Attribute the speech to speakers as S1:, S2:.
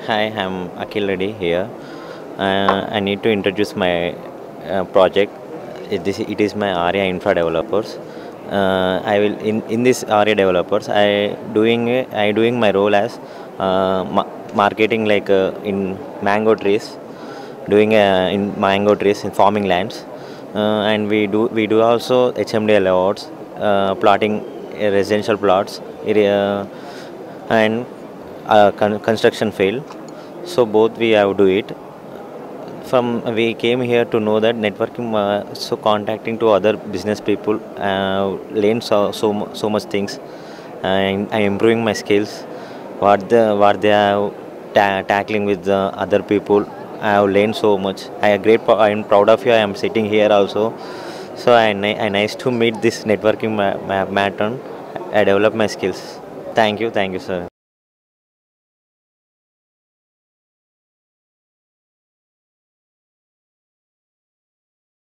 S1: Hi, I'm Akhil Reddy here. I need to introduce my project. It is my ARIA Infra Developers. I will in this ARIA Developers. I doing my role as marketing like in mango trees, doing in mango trees in farming lands, and we do also HMD layouts, plotting residential plots, and construction field. So both we have do it. From we came here to know that networking, so contacting to other business people, learn so much things, and I improving my skills. What they are tackling with the other people. I have learned so much. I am proud of you. I am sitting here also. So I nice to meet this networking marathon. I develop my skills. Thank you, sir.